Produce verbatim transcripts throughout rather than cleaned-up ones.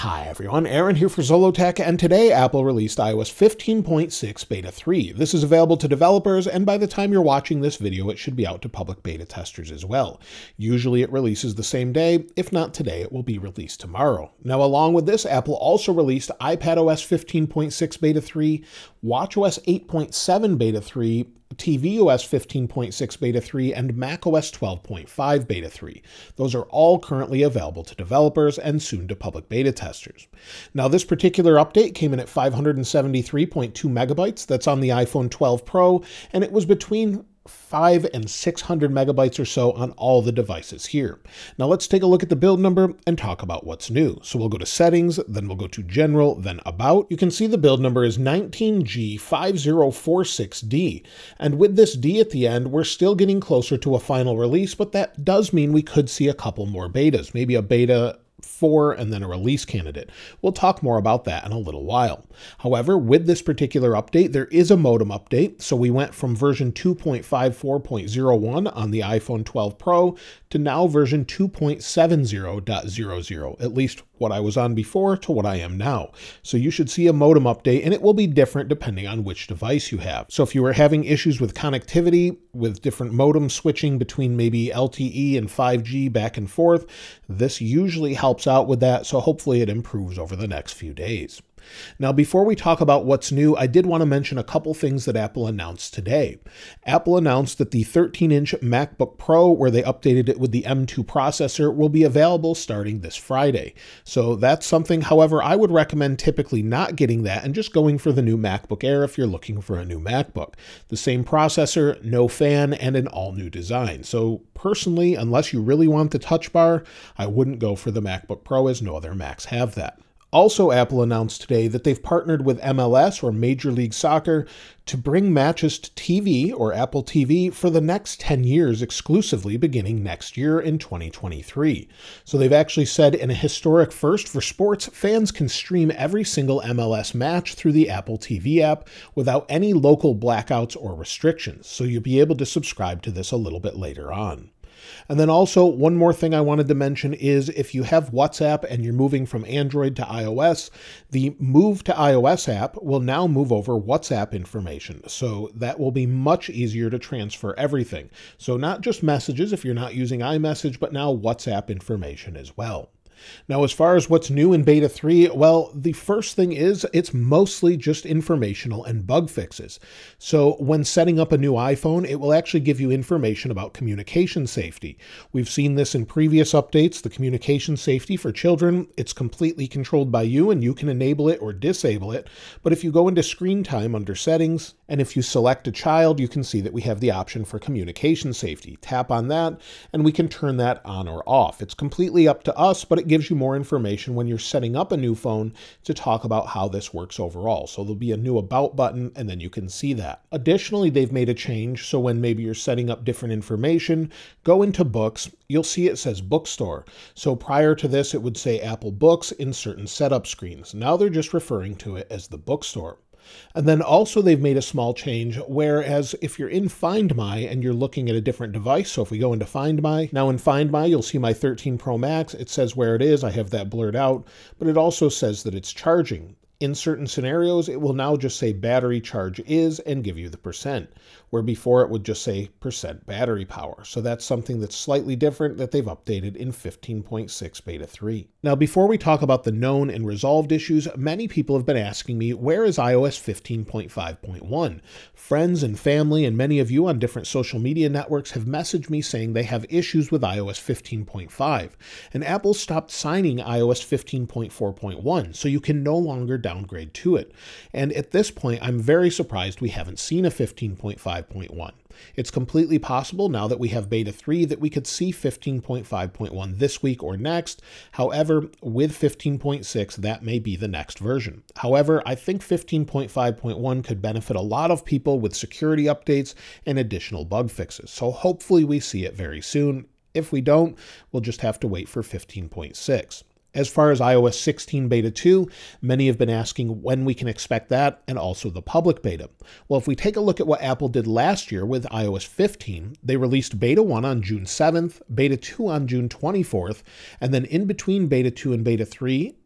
Hi everyone, Aaron here for Zollotech, and today Apple released i O S fifteen point six Beta three. This is available to developers, and by the time you're watching this video, it should be out to public beta testers as well. Usually it releases the same day. If not today, it will be released tomorrow. Now, along with this, Apple also released iPadOS fifteen point six Beta three, watchOS eight point seven Beta three, tvOS fifteen point six Beta three, and macOS twelve point five Beta three. Those are all currently available to developers and soon to public beta testers. Now, this particular update came in at five hundred seventy-three point two megabytes. That's on the iPhone twelve Pro, and it was between five and six hundred megabytes or so on all the devices here. Now let's take a look at the build number and talk about what's new. So we'll go to settings, then we'll go to general, then about. You can see the build number is nineteen G five zero four six D. And with this D at the end, we're still getting closer to a final release, but that does mean we could see a couple more betas, maybe a beta four and then a release candidate. We'll talk more about that in a little while. However, with this particular update, there is a modem update. So we went from version two point five four point zero one on the iPhone twelve Pro to now version two point seven zero point zero zero, at least what I was on before to what I am now. So you should see a modem update, and it will be different depending on which device you have. So if you were having issues with connectivity, with different modem switching between maybe L T E and five G back and forth, this usually helps out with that, so hopefully it improves over the next few days. Now, before we talk about what's new, I did want to mention a couple things that Apple announced today. Apple announced that the thirteen inch MacBook Pro, where they updated it with the M two processor, will be available starting this Friday. So that's something, however, I would recommend typically not getting that and just going for the new MacBook Air if you're looking for a new MacBook. The same processor, no fan, and an all-new design. So personally, unless you really want the Touch Bar, I wouldn't go for the MacBook Pro, as no other Macs have that. Also, Apple announced today that they've partnered with M L S, or Major League Soccer, to bring matches to T V, or Apple T V, for the next ten years exclusively, beginning next year in twenty twenty-three. So they've actually said, in a historic first for sports, fans can stream every single M L S match through the Apple T V app without any local blackouts or restrictions. So you'll be able to subscribe to this a little bit later on. And then also, one more thing I wanted to mention is if you have WhatsApp and you're moving from Android to iOS, the Move to iOS app will now move over WhatsApp information. So that will be much easier to transfer everything. So not just messages if you're not using iMessage, but now WhatsApp information as well. Now, as far as what's new in Beta three, well, the first thing is it's mostly just informational and bug fixes. So when setting up a new iPhone, it will actually give you information about communication safety. We've seen this in previous updates, the communication safety for children. It's completely controlled by you, and you can enable it or disable it. But if you go into screen time under settings, and if you select a child, you can see that we have the option for communication safety. Tap on that, and we can turn that on or off. It's completely up to us, but it gives you more information when you're setting up a new phone to talk about how this works overall. So there'll be a new About button, and then you can see that. Additionally, they've made a change, so when maybe you're setting up different information, go into Books, you'll see it says Bookstore. So prior to this, it would say Apple Books in certain setup screens. Now they're just referring to it as the Bookstore. And then also they've made a small change, whereas if you're in Find My and you're looking at a different device, so if we go into Find My, now in Find My, you'll see my thirteen Pro Max. It says where it is. I have that blurred out, but it also says that it's charging. In certain scenarios, it will now just say battery charge is and give you the percent, where before it would just say percent battery power. So that's something that's slightly different that they've updated in fifteen point six Beta three. Now, before we talk about the known and resolved issues, many people have been asking me, where is i O S fifteen point five point one? Friends and family and many of you on different social media networks have messaged me saying they have issues with i O S fifteen point five, and Apple stopped signing i O S fifteen point four point one, so you can no longer downgrade to it. And at this point, I'm very surprised we haven't seen a fifteen point five point one. It's completely possible now that we have Beta three that we could see fifteen point five point one this week or next. However, with fifteen point six, that may be the next version. However, I think fifteen point five point one could benefit a lot of people with security updates and additional bug fixes. So hopefully we see it very soon. If we don't, we'll just have to wait for fifteen point six. As far as i O S sixteen Beta two, many have been asking when we can expect that, and also the public beta. Well, if we take a look at what Apple did last year with i O S fifteen, they released Beta one on June seventh, Beta two on June twenty-fourth, and then in between Beta two and Beta three,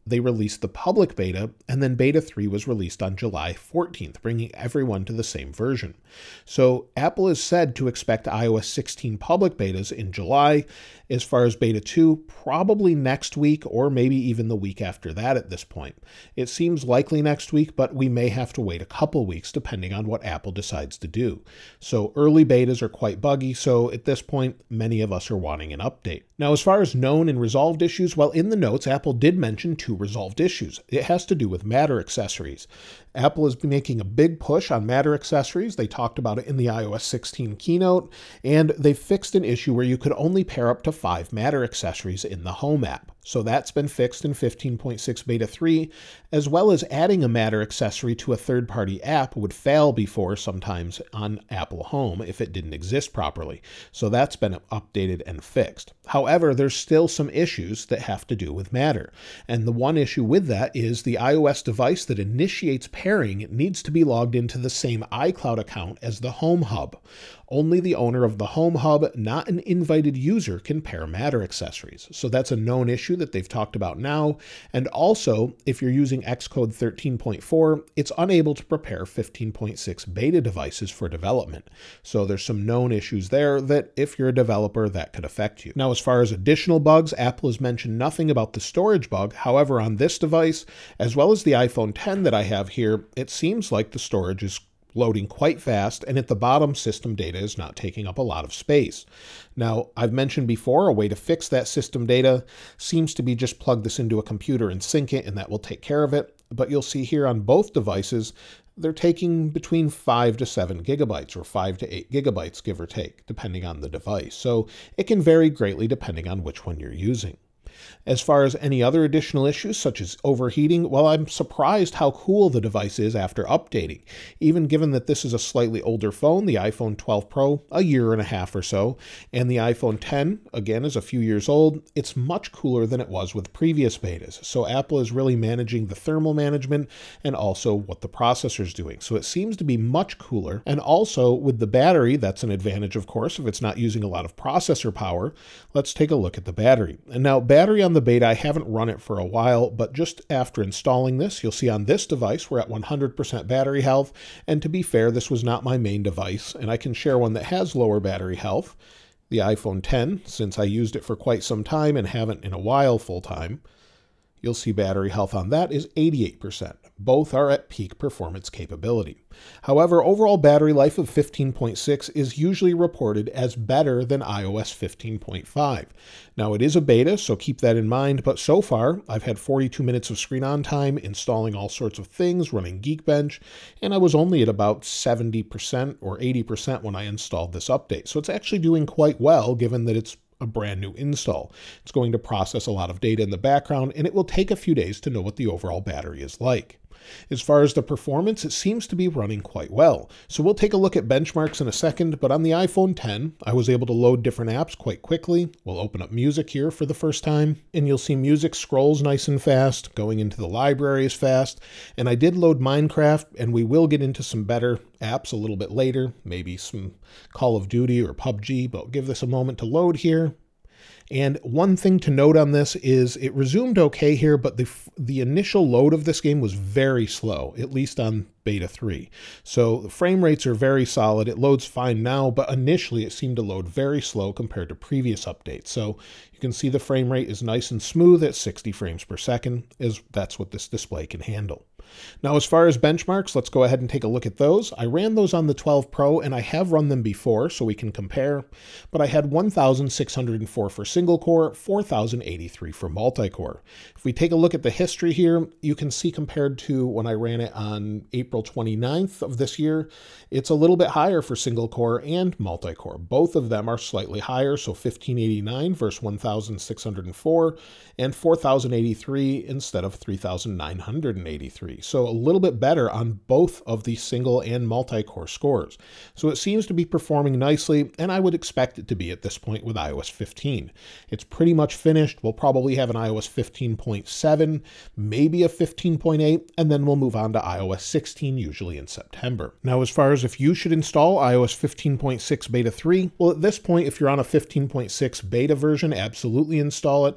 they released the public beta, and then beta three was released on July fourteenth, bringing everyone to the same version. So Apple is said to expect i O S sixteen public betas in July. As far as beta two, probably next week or maybe even the week after that at this point. It seems likely next week, but we may have to wait a couple weeks depending on what Apple decides to do. So early betas are quite buggy, so at this point, many of us are wanting an update. Now, as far as known and resolved issues, well, in the notes, Apple did mention two resolved issues. It has to do with Matter accessories. Apple is making a big push on Matter accessories. They talked about it in the i O S sixteen keynote, and they fixed an issue where you could only pair up to five Matter accessories in the Home app. So that's been fixed in fifteen point six beta three, as well as adding a Matter accessory to a third-party app would fail before sometimes on Apple Home if it didn't exist properly. So that's been updated and fixed. However, there's still some issues that have to do with Matter. And the one issue with that is the iOS device that initiates pairing needs to be logged into the same iCloud account as the Home Hub. Only the owner of the Home Hub, not an invited user, can pair Matter accessories. So that's a known issue that they've talked about now. And also, if you're using Xcode thirteen point four, it's unable to prepare fifteen point six beta devices for development. So there's some known issues there that if you're a developer, that could affect you. Now, as far as additional bugs, Apple has mentioned nothing about the storage bug. However, on this device, as well as the iPhone ten that I have here, it seems like the storage is loading quite fast, and at the bottom, system data is not taking up a lot of space. Now, I've mentioned before, a way to fix that system data seems to be just plug this into a computer and sync it, and that will take care of it. But you'll see here on both devices, they're taking between five to seven gigabytes, or five to eight gigabytes, give or take, depending on the device. So it can vary greatly depending on which one you're using. As far as any other additional issues, such as overheating, well, I'm surprised how cool the device is after updating. Even given that this is a slightly older phone, the iPhone twelve Pro, a year and a half or so, and the iPhone ten, again, is a few years old, it's much cooler than it was with previous betas. So Apple is really managing the thermal management and also what the processor's doing. So it seems to be much cooler. And also with the battery, that's an advantage, of course, if it's not using a lot of processor power. Let's take a look at the battery. And now, battery on the beta, I haven't run it for a while, but just after installing this, you'll see on this device, we're at one hundred percent battery health. And to be fair, this was not my main device, and I can share one that has lower battery health, the iPhone ten, since I used it for quite some time and haven't in a while full time. You'll see battery health on that is eighty-eight percent. Both are at peak performance capability. However, overall battery life of fifteen point six is usually reported as better than i O S fifteen point five. Now, it is a beta, so keep that in mind, but so far, I've had forty-two minutes of screen on time, installing all sorts of things, running Geekbench, and I was only at about seventy percent or eighty percent when I installed this update. So it's actually doing quite well, given that it's a brand new install. It's going to process a lot of data in the background, and it will take a few days to know what the overall battery is like. As far as the performance, it seems to be running quite well. So we'll take a look at benchmarks in a second, but on the iPhone ten, I was able to load different apps quite quickly. We'll open up music here for the first time, and you'll see music scrolls nice and fast, going into the library is fast, and I did load Minecraft, and we will get into some better apps a little bit later, maybe some Call of Duty or P U B G, but give this a moment to load here. And one thing to note on this is it resumed okay here, but the, the initial load of this game was very slow, at least on beta three. So the frame rates are very solid. It loads fine now, but initially it seemed to load very slow compared to previous updates. So you can see the frame rate is nice and smooth at sixty frames per second, as that's what this display can handle. Now, as far as benchmarks, let's go ahead and take a look at those. I ran those on the twelve Pro, and I have run them before, so we can compare, but I had one thousand six hundred four for single core, four thousand eighty-three for multi-core. If we take a look at the history here, you can see compared to when I ran it on April twenty-ninth of this year, it's a little bit higher for single core and multi-core. Both of them are slightly higher, so fifteen eighty-nine versus one thousand six hundred four, and four thousand eighty-three instead of three thousand nine hundred eighty-three. So a little bit better on both of the single and multi-core scores. So it seems to be performing nicely, and I would expect it to be at this point with i O S fifteen. It's pretty much finished. We'll probably have an i O S fifteen point seven, maybe a fifteen point eight, and then we'll move on to i O S sixteen, usually in September. Now, as far as if you should install i O S fifteen point six beta three, well, at this point, if you're on a fifteen point six beta version, absolutely install it.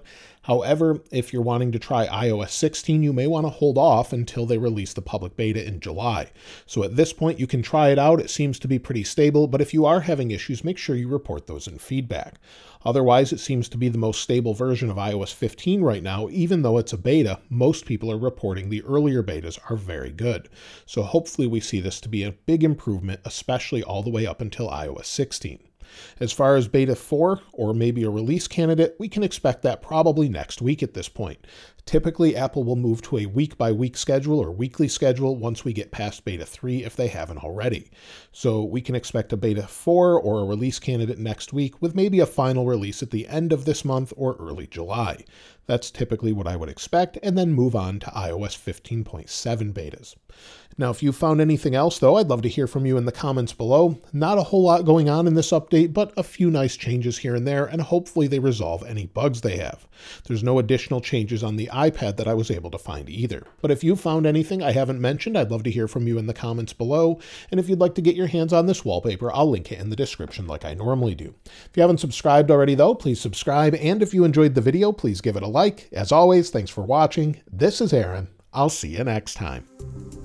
However, if you're wanting to try i O S sixteen, you may want to hold off until they release the public beta in July. So at this point, you can try it out. It seems to be pretty stable, but if you are having issues, make sure you report those in feedback. Otherwise, it seems to be the most stable version of i O S fifteen right now. Even though it's a beta, most people are reporting the earlier betas are very good. So hopefully we see this to be a big improvement, especially all the way up until i O S sixteen. As far as beta four, or maybe a release candidate, we can expect that probably next week at this point. Typically, Apple will move to a week-by-week schedule or weekly schedule once we get past beta three if they haven't already. So we can expect a beta four or a release candidate next week with maybe a final release at the end of this month or early July. That's typically what I would expect, and then move on to i O S fifteen point seven betas. Now, if you found anything else, though, I'd love to hear from you in the comments below. Not a whole lot going on in this update, but a few nice changes here and there, and hopefully they resolve any bugs they have. There's no additional changes on the iPad that I was able to find either. But if you found anything I haven't mentioned, I'd love to hear from you in the comments below. And if you'd like to get your hands on this wallpaper, I'll link it in the description like I normally do. If you haven't subscribed already, though, please subscribe. And if you enjoyed the video, please give it a like. As always, thanks for watching. This is Aaron. I'll see you next time.